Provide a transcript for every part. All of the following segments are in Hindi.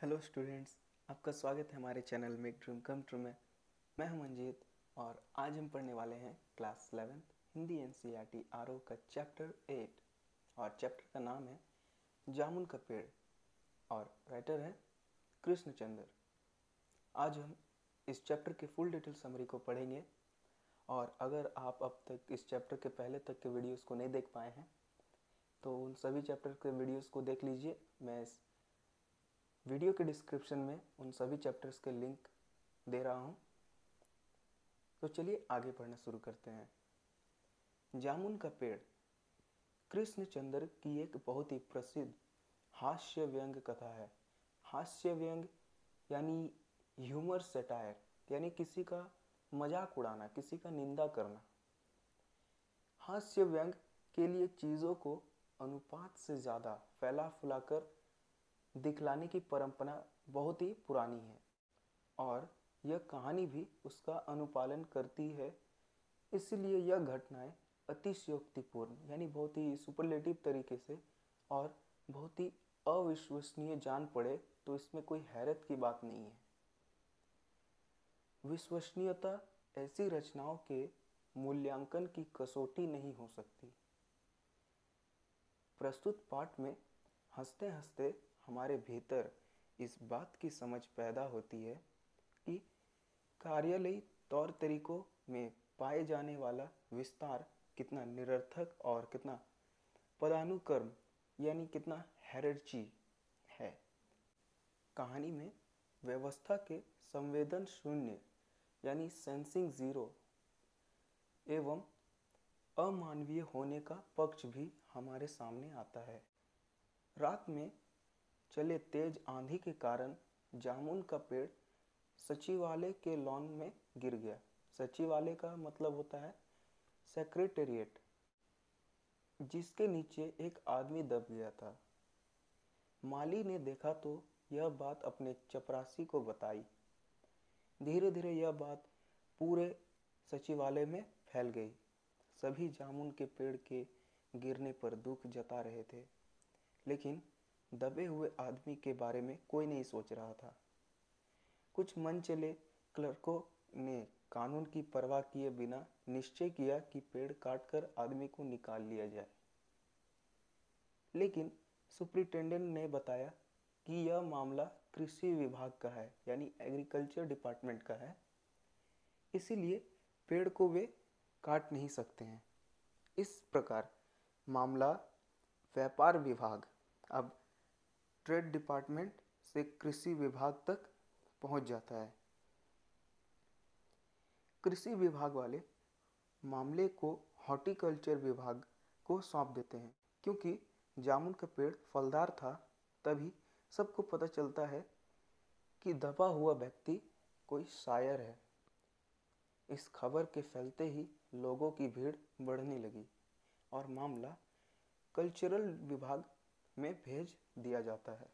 हेलो स्टूडेंट्स, आपका स्वागत है हमारे channel make dream come true में। मैं हूं मंजीत और आज हम पढ़ने वाले हैं क्लास 11 हिंदी एनसीईआरटी आरओ का चैप्टर 8 और चैप्टर का नाम है जामुन का पेड़ और राइटर है कृष्णचंद्र। आज हम इस चैप्टर के फुल डिटेल समरी को पढ़ेंगे और अगर आप अब तक इस चैप्टर के पहले तक के वीडियोस को नहीं देख पाए हैं तो उन सभी चैप्टर के वीडियोस को देख लीजिए। मैं इस वीडियो के डिस्क्रिप्शन में उन सभी चैप्टर्स के लिंक दे रहा हूँ। तो चलिए आगे पढ़ना शुरू करते हैं। जामुन का पेड़ कृष्णचंद्र की एक बहुत ही प्रसिद्ध हास्य व्यंग कथा है। हास्य व्यंग यानी ह्यूमर सेटायर, यानी किसी का मजाक उड़ाना, किसी का निंदा करना। हास्य व्यंग के लिए चीज़ों को अनुपात से ज़्यादा फैला फुलाकर दिखलाने की परंपरा बहुत ही पुरानी है और यह कहानी भी उसका अनुपालन करती है। इसलिए यह घटनाएं अतिशयोक्तिपूर्ण यानी बहुत ही सुपरलेटिव तरीके से और बहुत ही अविश्वसनीय जान पड़े तो इसमें कोई हैरत की बात नहीं है। विश्वसनीयता ऐसी रचनाओं के मूल्यांकन की कसौटी नहीं हो सकती। प्रस्तुत पाठ में हंसते हंसते हमारे भीतर इस बात की समझ पैदा होती है कि कार्यालयी तौर तरीकों में पाए जाने वाला विस्तार कितना निरर्थक और कितना पदानुक्रम यानी कितना हायरार्ची है। कहानी में व्यवस्था के संवेदन शून्य यानी सेंसिंग जीरो एवं अमानवीय होने का पक्ष भी हमारे सामने आता है। रात में चले तेज आंधी के कारण जामुन का पेड़ सचिवालय के लॉन में गिर गया। सचिवालय का मतलब होता है सेक्रेटेरिएट, जिसके नीचे एक आदमी दब गया था। माली ने देखा तो यह बात अपने चपरासी को बताई। धीरे धीरे यह बात पूरे सचिवालय में फैल गई। सभी जामुन के पेड़ के गिरने पर दुख जता रहे थे, लेकिन दबे हुए आदमी के बारे में कोई नहीं सोच रहा था। कुछ मन चले क्लर्कों ने कानून की परवाह किए बिना निश्चय किया कि पेड़ काटकर आदमी को निकाल लिया जाए, लेकिन सुपरिटेंडेंट ने बताया कि यह मामला कृषि विभाग का है यानी एग्रीकल्चर डिपार्टमेंट का है, इसीलिए पेड़ को वे काट नहीं सकते हैं। इस प्रकार मामला व्यापार विभाग अब ट्रेड डिपार्टमेंट से कृषि विभाग तक पहुंच जाता है। कृषि विभाग वाले मामले को हॉर्टिकल्चर विभाग को सौंप देते हैं। क्योंकि जामुन का पेड़ फलदार था, तभी सबको पता चलता है कि दबा हुआ व्यक्ति कोई शायर है। इस खबर के फैलते ही लोगों की भीड़ बढ़ने लगी और मामला कल्चरल विभाग में भेज दिया जाता है।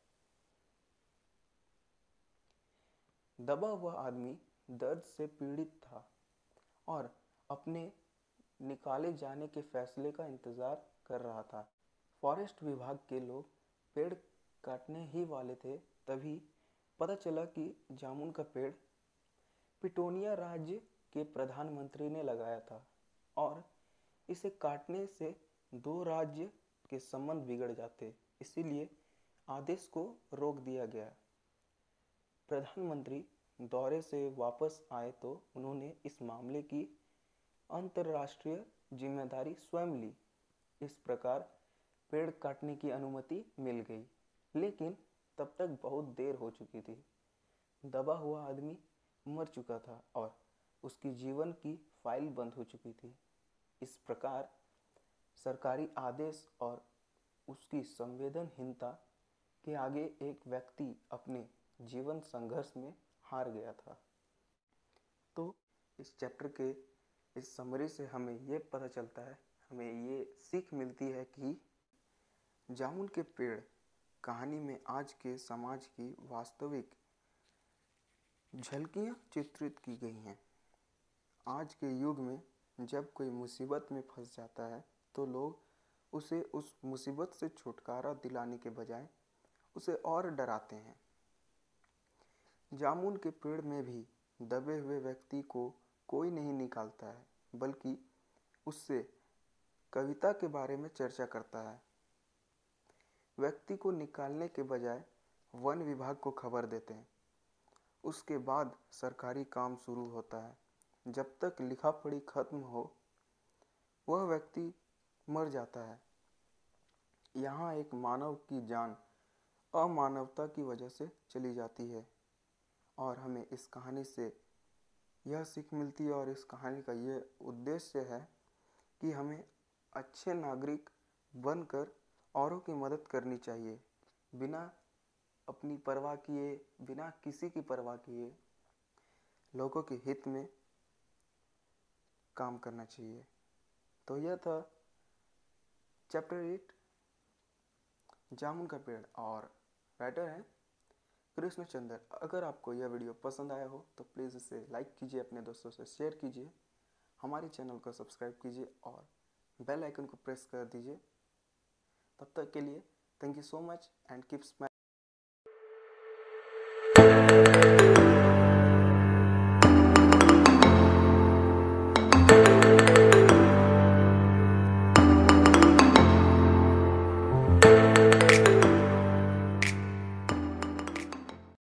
दबा हुआ आदमी दर्द से पीड़ित था और अपने निकाले जाने के फैसले का इंतजार कर रहा था। फॉरेस्ट विभाग के लोग पेड़ काटने ही वाले थे, तभी पता चला कि जामुन का पेड़ पिटोनिया राज्य के प्रधानमंत्री ने लगाया था और इसे काटने से दो राज्य के संबंध बिगड़ जाते, इसीलिए आदेश को रोक दिया गया। प्रधानमंत्री दौरे से वापस आए तो उन्होंने इस मामले की अंतर्राष्ट्रीय जिम्मेदारी स्वयं ली। इस प्रकार पेड़ काटने की अनुमति मिल गई, लेकिन तब तक बहुत देर हो चुकी थी। दबा हुआ आदमी मर चुका था और उसकी जीवन की फाइल बंद हो चुकी थी। इस प्रकार सरकारी आदेश और उसकी संवेदनहीनता के आगे एक व्यक्ति अपने जीवन संघर्ष में हार गया था। तो इस चैप्टर के इस समरी से हमें ये पता चलता है, हमें ये सीख मिलती है कि जामुन के पेड़ कहानी में आज के समाज की वास्तविक झलकियाँ चित्रित की गई हैं। आज के युग में जब कोई मुसीबत में फंस जाता है तो लोग उसे उस मुसीबत से छुटकारा दिलाने के बजाय उसे और डराते हैं। जामुन के पेड़ में भी दबे हुए व्यक्ति को कोई नहीं निकालता है, बल्कि उससे कविता के बारे में चर्चा करता है। व्यक्ति को निकालने के बजाय वन विभाग को खबर देते हैं। उसके बाद सरकारी काम शुरू होता है। जब तक लिखा पढ़ी खत्म हो, वह व्यक्ति मर जाता है। यहाँ एक मानव की जान अमानवता की वजह से चली जाती है। और हमें इस कहानी से यह सीख मिलती है, और इस कहानी का यह उद्देश्य है कि हमें अच्छे नागरिक बनकर औरों की मदद करनी चाहिए, बिना अपनी परवाह किए, बिना किसी की परवाह किए लोगों के हित में काम करना चाहिए। तो यह था चैप्टर 8 जामुन का पेड़, और राइटर हैं कृष्णचंद्र। अगर आपको यह वीडियो पसंद आया हो तो प्लीज़ इसे लाइक कीजिए, अपने दोस्तों से शेयर कीजिए, हमारे चैनल को सब्सक्राइब कीजिए और बेल आइकन को प्रेस कर दीजिए। तब तक के लिए thank you so much and keep smiling.